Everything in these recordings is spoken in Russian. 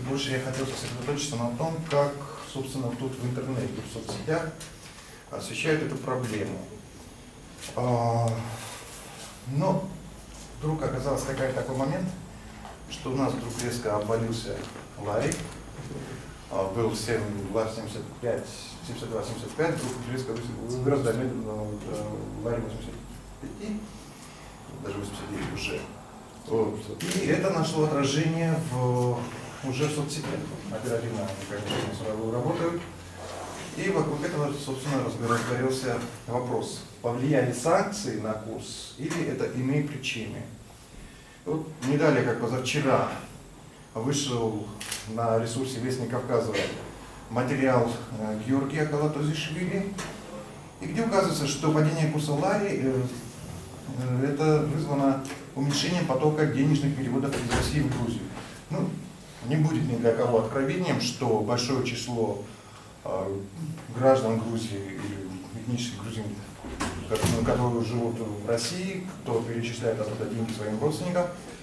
больше я хотел сосредоточиться на том, как, собственно, тут в интернете, в соцсетях освещают эту проблему. Но вдруг оказался такой момент, что у нас вдруг резко обвалился Ларри, был 7,75, 72-75, вдруг резко вырос до Ларри 85, даже 89 уже. Вот. И это нашло отражение уже в соцсетях. Оперативно они, конечно, сразу работают. И вокруг этого, собственно, разгорелся вопрос, повлияли санкции на курс или это иные причины. Вот не далее, как позавчера, вышел на ресурсе «Вестник Кавказа» материал Георгия Колотозишвили, и где указывается, что падение курса Ларри это вызвано уменьшением потока денежных переводов из России в Грузию. Ну, не будет ни для кого откровением, что большое число граждан Грузии или этнических грузин, которые живут в России, кто перечисляет оттуда деньги своим родственникам,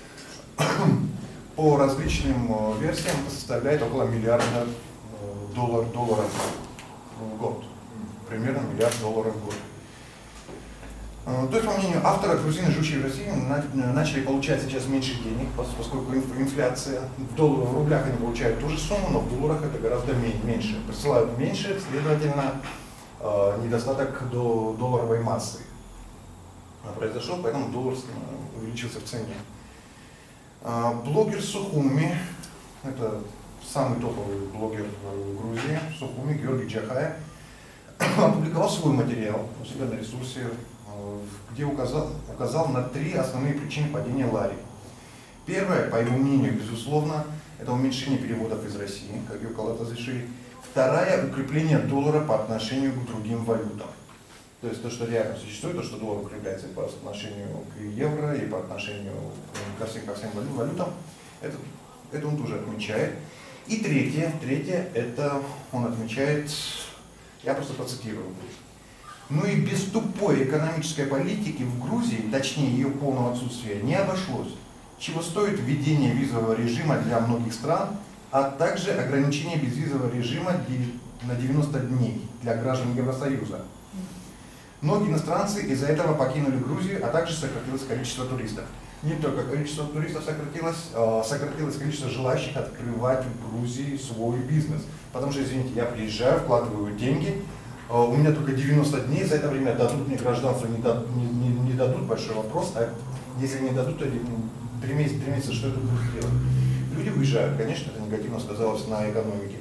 по различным версиям составляет около миллиарда долларов в год. Примерно $1 миллиард в год. То есть, по мнению автора, грузины, живущие в России, начали получать сейчас меньше денег, поскольку инфляция в рублях они получают ту же сумму, но в долларах это гораздо меньше. Присылают меньше, следовательно, недостаток до долларовой массы произошел, поэтому доллар увеличился в цене. Блогер Сухуми, это самый топовый блогер в Грузии, Сухуми Георгий Джахая, опубликовал свой материал у себя на ресурсе, где указал на 3 основные причины падения Ларри. Первое, по его мнению, безусловно, это уменьшение переводов из России, как и у Колотозишвили. Вторая, укрепление доллара по отношению к другим валютам. То есть то, что реально существует, то, что доллар укрепляется по отношению к евро и по отношению ко всем валютам, это он тоже отмечает. И третье, это он отмечает, я просто процитирую. Ну и без тупой экономической политики в Грузии, точнее ее полного отсутствия, не обошлось. Чего стоит введение визового режима для многих стран, а также ограничение безвизового режима на 90 дней для граждан Евросоюза. Многие иностранцы из-за этого покинули Грузию, а также сократилось количество туристов. Не только количество туристов сократилось количество желающих открывать в Грузии свой бизнес. Потому что, извините, я приезжаю, вкладываю деньги, у меня только 90 дней, за это время дадут мне гражданство, не дадут, большой вопрос, а если не дадут, то 3 месяца, что это будет делать? Люди уезжают, конечно, это негативно сказалось на экономике.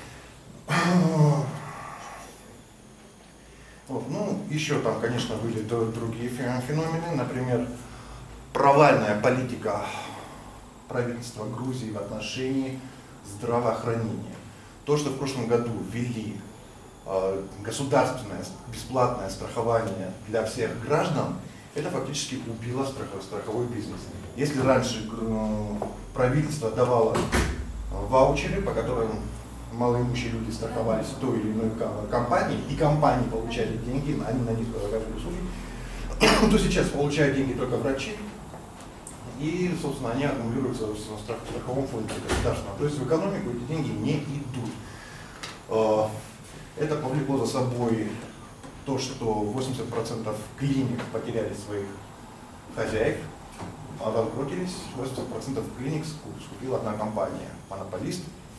Вот. Ну, еще там, конечно, были другие феномены, например, провальная политика правительства Грузии в отношении здравоохранения. То, что в прошлом году ввели государственное бесплатное страхование для всех граждан, это фактически убило страховой бизнес. Если раньше правительство давало ваучеры, по которым малоимущие люди страховались в той или иной компании, и компании получали деньги, они на них оказывали услуги, то сейчас получают деньги только врачи, и, собственно, они аккумулируются в страховом фонде государственного. То есть в экономику эти деньги не идут. Это повлекло за собой то, что 80% клиник потеряли своих хозяев, обанкротились, 80% клиник скупила одна компания, монополист.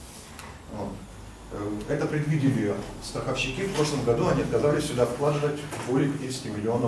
Это предвидели страховщики. В прошлом году они отказались сюда вкладывать более $50 миллионов.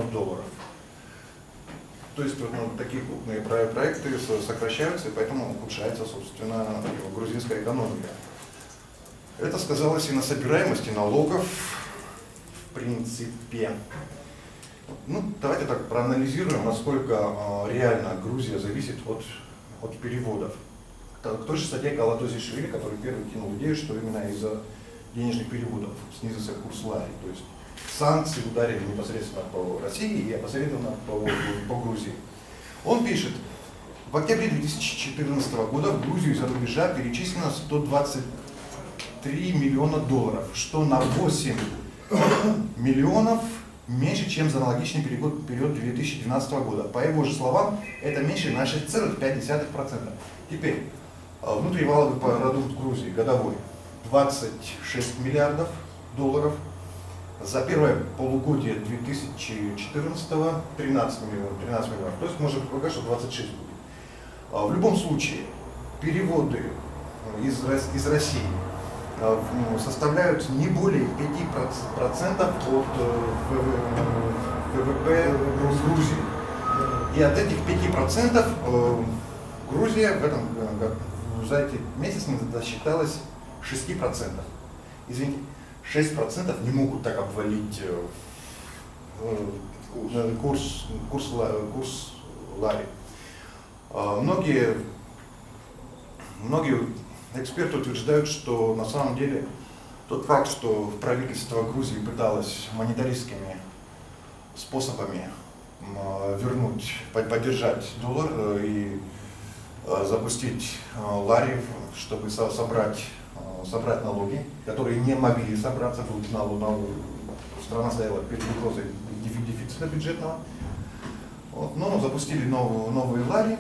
То есть такие крупные проекты сокращаются, и поэтому ухудшается, собственно, грузинская экономика. Это сказалось и на собираемости налогов, в принципе. Ну, давайте так проанализируем, насколько реально Грузия зависит от переводов. К той же статье Колотозишвили, который первый кинул идею, что именно из-за денежных переводов снизился курс Ларри. То есть санкции ударили непосредственно по России и опосредованно по Грузии. Он пишет, в октябре 2014 года в Грузию из-за рубежа перечислено $123 миллиона, что на 8 миллионов меньше, чем за аналогичный период 2012 года. По его же словам, это меньше на 6,5%. Теперь, Внутриваловый продукт Грузии годовой 26 миллиардов долларов. За первое полугодие 2014-го 13 миллиардов. То есть можно предполагать, что 26 будет. В любом случае, переводы из России составляют не более 5% от ВВП Грузии. И от этих 5% Грузия в этом году, за эти месяцы не досчиталась 6%. Извините, 6% не могут так обвалить курс лари. Многие эксперты утверждают, что на самом деле тот факт, что правительство Грузии пыталось монетаристскими способами поддержать доллар и запустить лари, чтобы собрать налоги, которые не могли собраться, страна стояла перед угрозой дефицита бюджетного. Но запустили новые лари.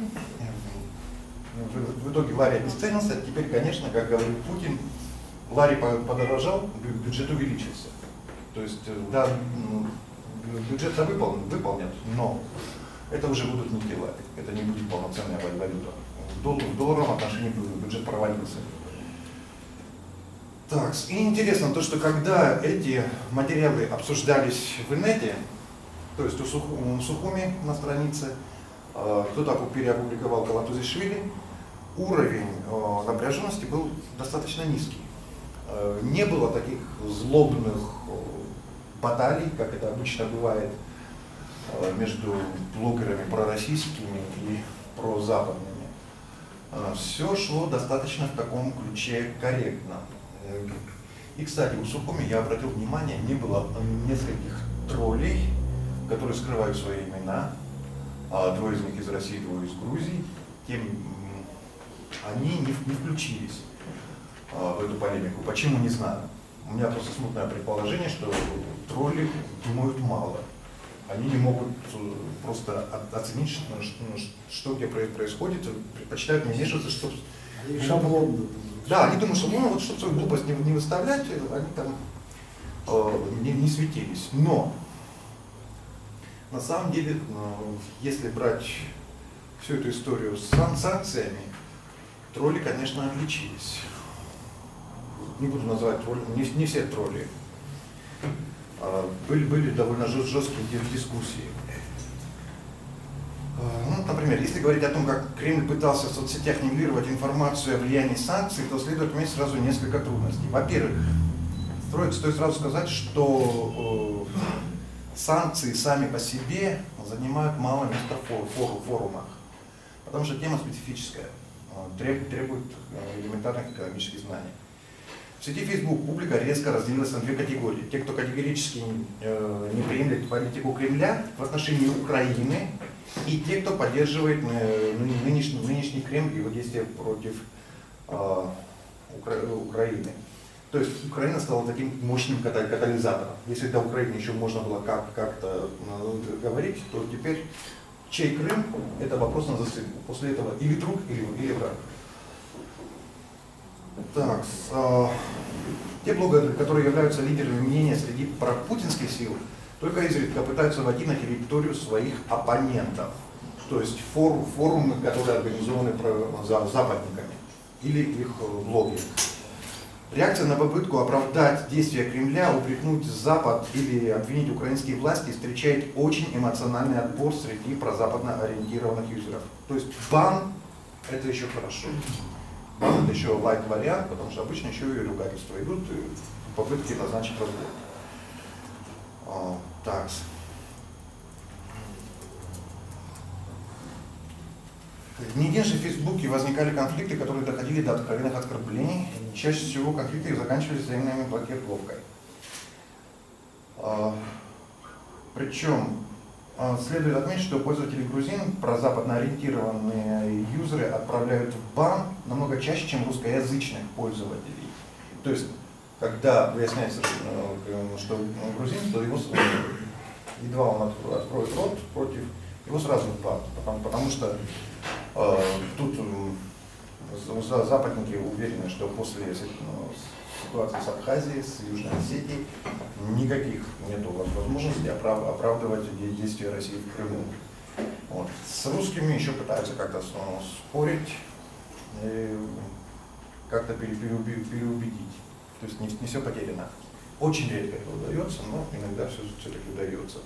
В итоге лари обесценился. Теперь, конечно, как говорит Путин, лари подорожал, бюджет увеличился. То есть, да, бюджет выполнят, но это уже будут не те лари. Это не будет полноценная валюта. В долларовом отношении бюджет провалился. Так, и интересно то, что когда эти материалы обсуждались в инете, то есть у Сухуми на странице, кто-то переопубликовал Калатузишвили, уровень напряженности был достаточно низкий. Не было таких злобных баталий, как это обычно бывает между блогерами пророссийскими и прозападными. Все шло достаточно в таком ключе корректно. И, кстати, у Сухуми, я обратил внимание, не было нескольких троллей, которые скрывают свои имена, двое из них из России, двое из Грузии, они не включились в эту полемику. Почему, не знаю. У меня просто смутное предположение, что тролли думают мало. Они не могут просто оценить, что где происходит, предпочитают не вмешиваться, что... Шаблон. Да, они думают, что вот чтобы свою глупость не выставлять, они там не светились. Но на самом деле, если брать всю эту историю с санкциями, тролли, конечно, отличились. Не буду называть тролли, не все тролли. Были довольно жесткие дискуссии. Например, если говорить о том, как Кремль пытался в соцсетях нивелировать информацию о влиянии санкций, то следует иметь сразу несколько трудностей. Во-первых, стоит сразу сказать, что санкции сами по себе занимают мало места в форумах, потому что тема специфическая, требует элементарных экономических знаний. В сети Facebook публика резко разделилась на две категории. Те, кто категорически не приемлет политику Кремля в отношении Украины, и те, кто поддерживает нынешний Кремль и его действия против Украины. То есть Украина стала таким мощным катализатором. Если до Украины еще можно было как-то говорить, то теперь чей Крым – это вопрос на засыпку. После этого или друг, или враг. Так, те блогеры, которые являются лидерами мнения среди пропутинских сил, только изредка пытаются войти на территорию своих оппонентов. То есть форумы, которые организованы западниками или их блоги. Реакция на попытку оправдать действия Кремля, упрекнуть Запад или обвинить украинские власти встречает очень эмоциональный отпор среди прозападно ориентированных юзеров. То есть бан – это еще хорошо. Бан – это еще лайт-вариант, потому что обычно еще и ругательства идут, и попытки назначить разбор. Так. Не единожды в Фейсбуке возникали конфликты, которые доходили до откровенных оскорблений. Чаще всего конфликты заканчивались взаимной блокировкой. Причем следует отметить, что пользователи грузин, прозападно ориентированные юзеры, отправляют в бан намного чаще, чем русскоязычных пользователей. То есть, когда выясняется, что грузин, то его едва он откроет рот против, его сразу в бан, потому что тут Западники уверены, что после ситуации с Абхазией, с Южной Осетией, никаких нет возможностей оправдывать действия России в Крыму. Вот. С русскими еще пытаются как-то спорить, как-то переубедить. То есть не все потеряно. Очень редко это удается, но иногда все-таки удается.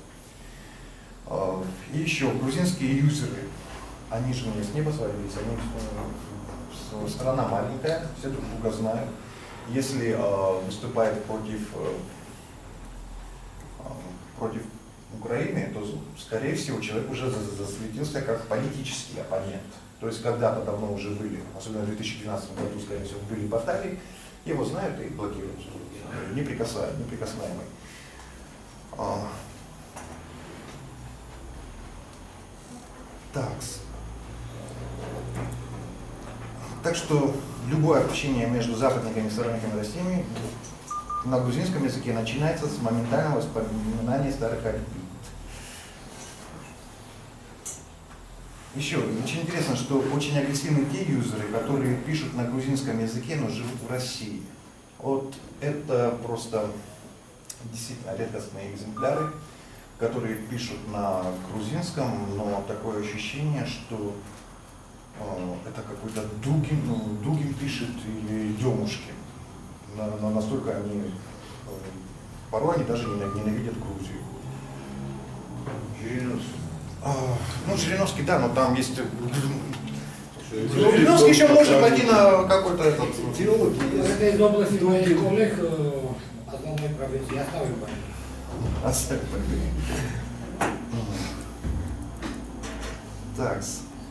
И еще грузинские юзеры, они же не с неба свалились, страна маленькая, все друг друга знают. Если выступает против Украины, то, скорее всего, человек уже засветился как политический оппонент. То есть когда-то давно уже были, особенно в 2012 году, скорее всего, были баталии, его знают и блокируют, неприкасаемый. Так что любое общение между западниками и сторонниками России на грузинском языке начинается с моментального вспоминания старых обид. Еще очень интересно, что очень агрессивны те юзеры, которые пишут на грузинском языке, но живут в России. Вот это просто действительно редкостные экземпляры, которые пишут на грузинском, но такое ощущение, что это какой-то Дугин пишет или Демушкин. Но настолько они, порой они даже ненавидят Грузию. Жириновский. Ну, Жириновский, да, но там есть... Жириновский еще может пойти на какой-то этот... Это из области моих коллег, основной профессии, оставим Так.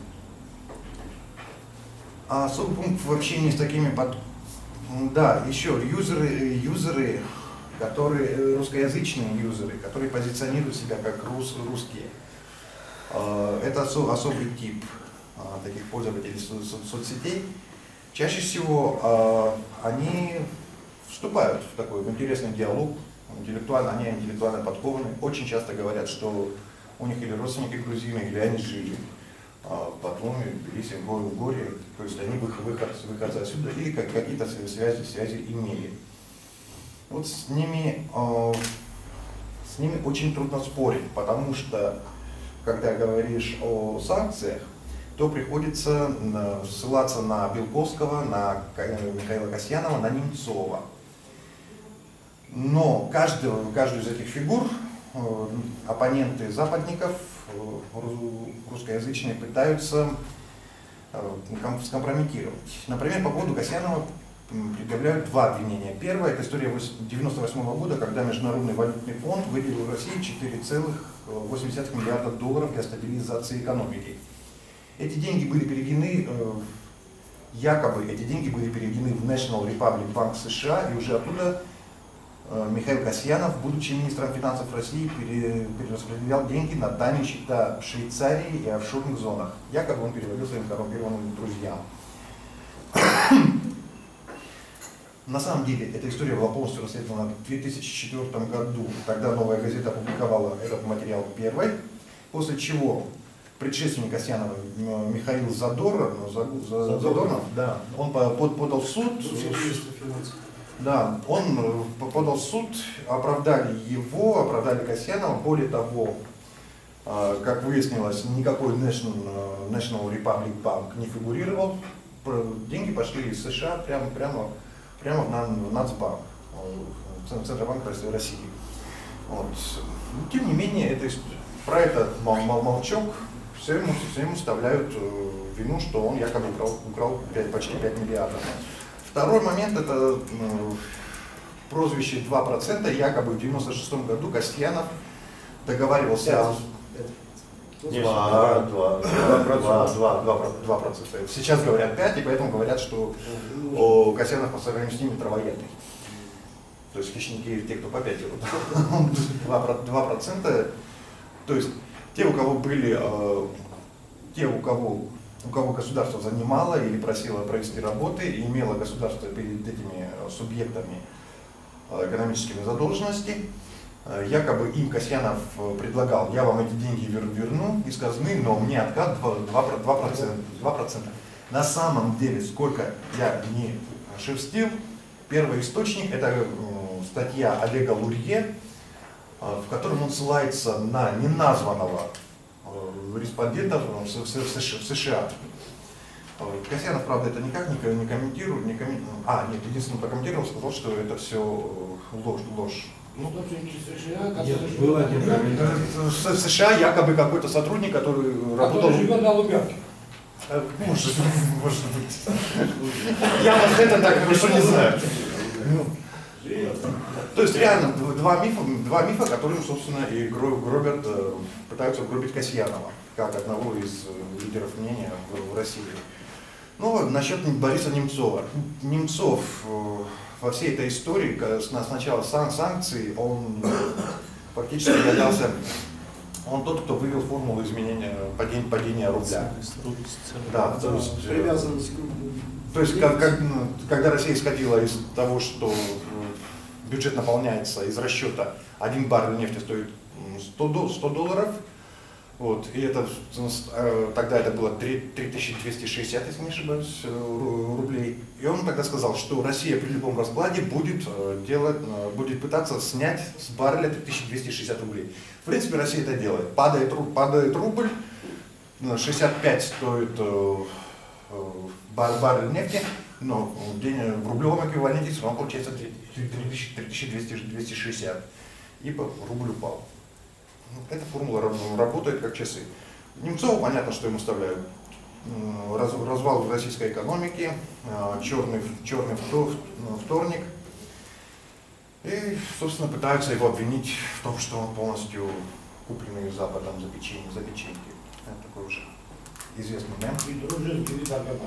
Особый пункт в общении с такими Да, еще юзеры, которые русскоязычные юзеры, которые позиционируют себя как русские. Это особый тип таких пользователей соцсетей. Чаще всего они вступают в такой интересный диалог, они интеллектуально подкованы, очень часто говорят, что у них или родственники грузины, или они жили в Батуми, в Тбилиси, в Горе, то есть они выходцы отсюда, или какие-то связи имели. Вот с ними очень трудно спорить, потому что когда говоришь о санкциях, то приходится ссылаться на Белковского, на Михаила Касьянова, на Немцова. Но каждую из этих фигур оппоненты западников, русскоязычные, пытаются скомпрометировать. Например, по поводу Касьянова предъявляют два обвинения. Первое — это история 1998 года, когда Международный валютный фонд выделил России $4,8 миллиарда для стабилизации экономики. Эти деньги были переведены, якобы эти деньги были переведены в National Republic Bank США, и уже оттуда Михаил Касьянов, будучи министром финансов России, перераспределял деньги на тайные счета в Швейцарии и офшорных зонах. Якобы он переводил своим коррумпированным друзьям. На самом деле, эта история была полностью расследована в 2004 году. Тогда «Новая газета» опубликовала этот материал первой, после чего предшественник Касьянова Михаил Задорнов, да, он подал в суд. Да, он подал в суд, оправдали его, оправдали Касьянова. Более того, как выяснилось, никакой National Republic Bank не фигурировал. Деньги пошли из США прямо в Нацбанк, в Центробанк России. Вот. Тем не менее, про это молчок, все ему вставляют вину, что он якобы украл почти 5 миллиардов. Второй момент — это прозвище 2%. Якобы в 1996 году Касьянов договаривался... 2%. Сейчас говорят 5%, и поэтому говорят, что Касьянов по сравнению с ними травоядный. То есть хищники те, кто по 5 делают. 2%. То есть те, у кого государство занимало или просило провести работы, и имело государство перед этими субъектами экономическими задолженности, якобы им Касьянов предлагал: я вам эти деньги верну из казны, но мне откат 2%. На самом деле, сколько я не шерстил, первый источник это статья Олега Лурье, в котором он ссылается на неназванного респондента в США. Касьянов, правда, это никак не комментирует, нет, единственное, прокомментировал, сказал, что это все ложь. Был один комментарий. В США якобы какой-то сотрудник, который работал... Который живет на Лубянке. Может быть. Я вот это так хорошо не знаю. То есть реально два мифа, которым, собственно, и гробят, пытаются гробить Касьянова, как одного из лидеров мнения в России. Ну, насчет Бориса Немцова. Немцов во всей этой истории, сначала санкций, он фактически являлся, он тот, кто вывел формулу изменения падения рубля. Да, то есть когда Россия исходила из того, что бюджет наполняется из расчета 1 баррель нефти стоит $100, вот, и это, тогда это было 3260, если не ошибаюсь, рублей. И он тогда сказал, что Россия при любом раскладе будет пытаться снять с барреля 3260 рублей. В принципе, Россия это делает. Падает рубль, 65 стоит баррель нефти, но в рублевом эквиваленте все равно получается 3260, ибо рубль упал. Эта формула работает как часы. Немцову понятно, что ему вставляют. Развал российской экономики, черный вторник. И, собственно, пытаются его обвинить в том, что он полностью купленный Западом за печеньки. Это такой уже известный мем. И дружит директор Аргамадзе.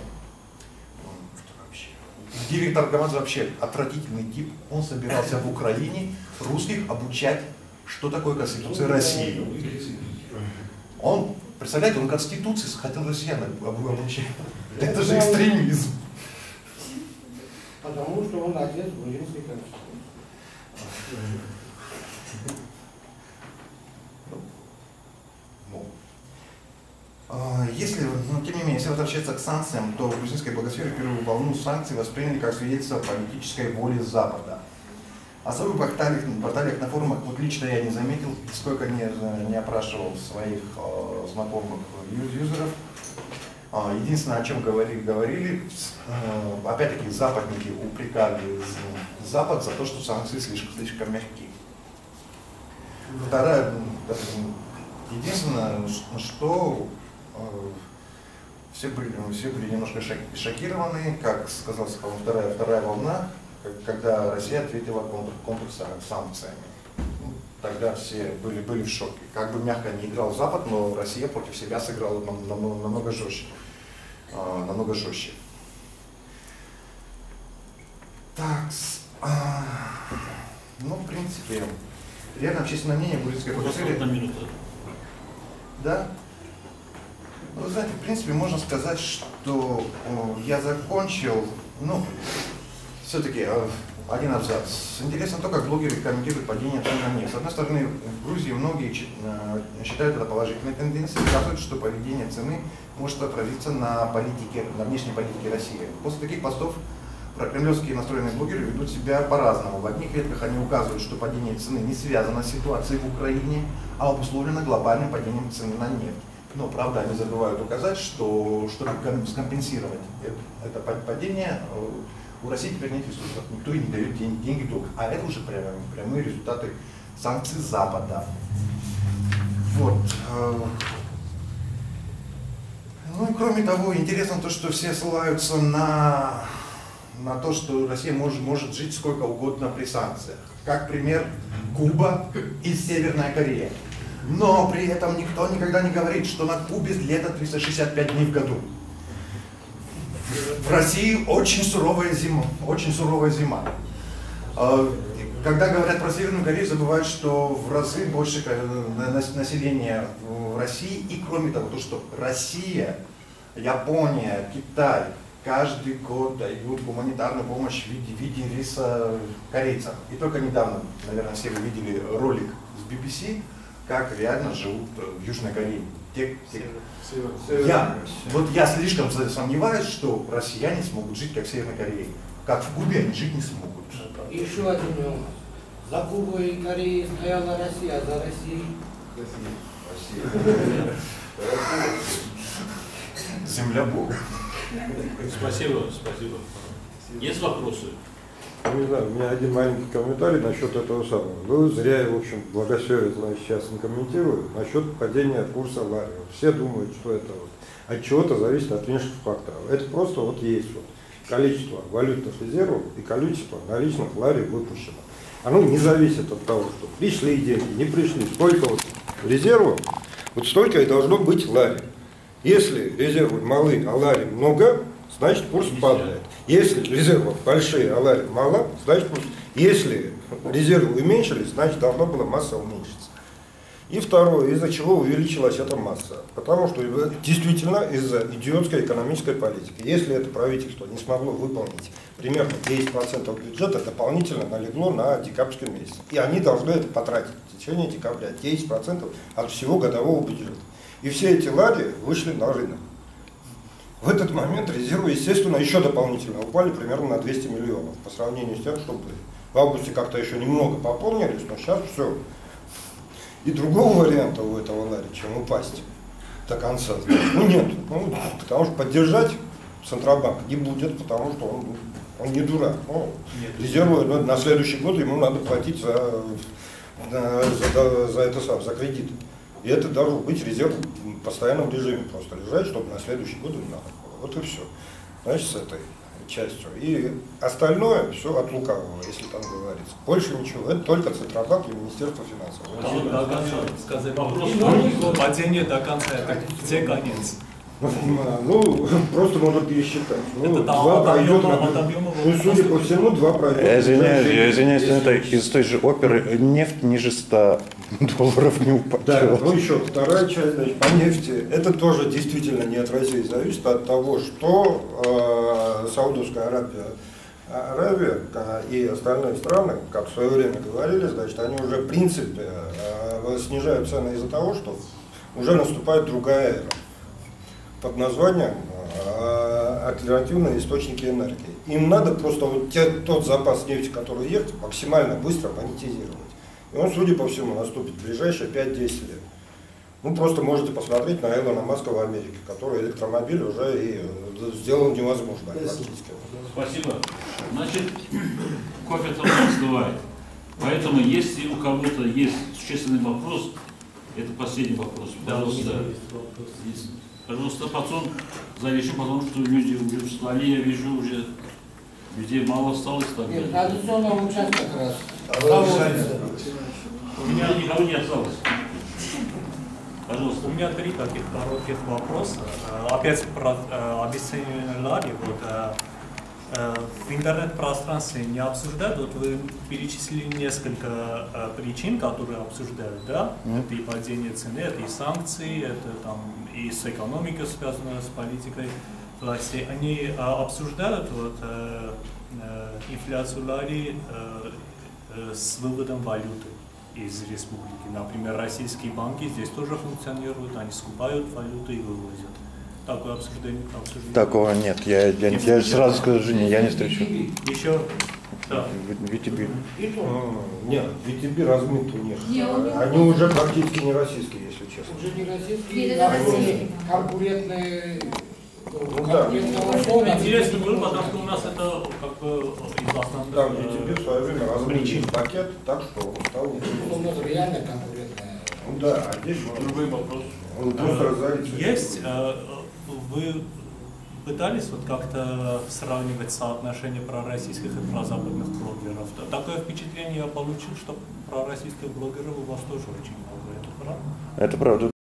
Директор Аргамадзе вообще отвратительный тип. Он собирался в Украине русских обучать, что такое Конституция России. Он, представляете, он Конституции хотел россиян обучать. Это же экстремизм. Потому что он отец грузинской Конституции. Если, тем не менее, если возвращаться к санкциям, то в грузинской благосфере первую волну санкций восприняли как свидетельство политической воли Запада. Особо в порталах на форумах, вот лично я не заметил, сколько не опрашивал своих знакомых юзеров. Единственное, о чем говорили, опять-таки западники упрекали Запад за то, что санкции слишком мягкие. Единственное, что все были немножко шокированы, как сказалась, по-моему, вторая волна, когда Россия ответила контрсанкциями. Тогда все были в шоке. Как бы мягко не играл Запад, но Россия против себя сыграла намного жестче. Так, ну, в принципе, реально общественное мнение в грузинской благосфере. Да? Ну, вы знаете, в принципе, можно сказать, что я закончил, все-таки один абзац. Интересно то, как блогеры комментируют падение цен на нефть. С одной стороны, в Грузии многие считают это положительной тенденцией, указывают, что поведение цены может отразиться на внешней политике России. После таких постов прокремлевские настроенные блогеры ведут себя по-разному. В одних ветках они указывают, что падение цены не связано с ситуацией в Украине, а обусловлено глобальным падением цены на нефть. Но, правда, они забывают указать, что чтобы скомпенсировать это падение, у России теперь нет ресурсов, никто и не дает деньги в долг. А это уже прямые результаты санкций Запада. Вот. Ну и кроме того, интересно то, что все ссылаются на то, что Россия может жить сколько угодно при санкциях. Как пример, Куба и Северная Корея. Но при этом никто никогда не говорит, что на Кубе лето 365 дней в году. В России очень суровая зима. Когда говорят про Северную Корею, забывают, что в разы больше населения в России. И кроме того, то, что Россия, Япония, Китай каждый год дают гуманитарную помощь в виде риса корейцам. И только недавно, наверное, все вы видели ролик с BBC, как реально живут в Южной Корее. Я слишком сомневаюсь, что россияне смогут жить как в Северной Корее. Как в Кубе они жить не смогут. Еще один нюанс. За Кубой и Кореей стояла Россия, а за Россией Земля Бога. Спасибо. Есть вопросы? Не знаю, у меня один маленький комментарий насчет этого самого. Вы зря, в общем, благосферы, значит, сейчас не комментирую, насчет падения курса лари. Все думают, что это вот от чего-то зависит от внешних факторов. Это просто вот есть вот количество валютных резервов и количество наличных лари выпущено. Оно не зависит от того, что пришли деньги, не пришли. Сколько вот резервов, вот столько и должно быть лари. Если резервы малы, а лари много, значит курс падает. Если резервов большие, а лари мало, значит курс. Если резервы уменьшились, значит должна была масса уменьшиться. И второе, из-за чего увеличилась эта масса? Потому что действительно из-за идиотской экономической политики. Если это правительство не смогло выполнить примерно 10% бюджета, дополнительно налегло на декабрьский месяц. И они должны это потратить в течение декабря, 10% от всего годового бюджета. И все эти лари вышли на рынок. В этот момент резервы, естественно, еще дополнительно упали примерно на 200 миллионов по сравнению с тем, что были. В августе как-то еще немного пополнились, но сейчас все. И другого варианта у этого лари, чем упасть до конца, нет. Потому что поддержать Центробанк не будет, потому что он не дурак. Резервы на следующий год ему надо платить за кредит. И это должен быть резерв в постоянном режиме просто лежать, чтобы на следующий год не надо было. Вот и все. Значит, с этой частью. И остальное все от лукавого, если там говорится. Больше ничего. Это только Центробанк и Министерство финансов. До конца сказать вопрос. Падение до конца, это где конец? Ну, просто можно пересчитать. Это от объема. Судя по всему, 2 проекта. Извиняюсь, это из той же оперы нефть ниже 100 долларов не упадет. Да, ну еще вторая часть, значит, по нефти. Это тоже действительно не от России зависит, от того, что Саудовская Аравия и остальные страны, как в свое время говорили, значит, они уже в принципе снижают цены из-за того, что уже наступает другая эра под названием альтернативные источники энергии. Им надо просто вот тот запас нефти, который есть, максимально быстро монетизировать. И он, судя по всему, наступит в ближайшие 5-10 лет. Ну, просто можете посмотреть на Илона Маска в Америке, который электромобиль уже и сделал невозможно. Спасибо. Значит, кофе там не остывает. Поэтому, если у кого-то есть существенный вопрос, это последний вопрос. Пожалуйста, потом завершим, потому что люди уже встали, я вижу, уже людей мало осталось. Нет, традиционного участка как раз. У меня никого не осталось. Пожалуйста. У меня 3 таких коротких вопроса. Опять про обесценивание лари. В интернет-пространстве не обсуждают, вот вы перечислили несколько причин, которые обсуждают, да? Это и падение цены, это и санкции, это там и с экономикой связано, с политикой власти. Они обсуждают вот, инфляцию лари с выводом валюты из республики. Например, российские банки здесь тоже функционируют, они скупают валюту и вывозят. Такое обсуждение. Такого нет. Я сразу скажу Жене, я не встречу. Еще? Да. VTB. Нет, VTB размытый нет. Они уже практически не российские, если честно. Уже не российские, Нет, а это российские. конкурентные. Интересно было, потому что у нас это как бы из основных... Да, VTB в свое время размытый пакет, так что он стал... У нас реально конкурентная. Ну да, а здесь Другой вопрос. он просто разорится. Есть, вы пытались вот как-то сравнивать соотношение пророссийских и прозападных блогеров? Такое впечатление я получил, что пророссийских блогеров у вас тоже очень много, это правда? Это правда.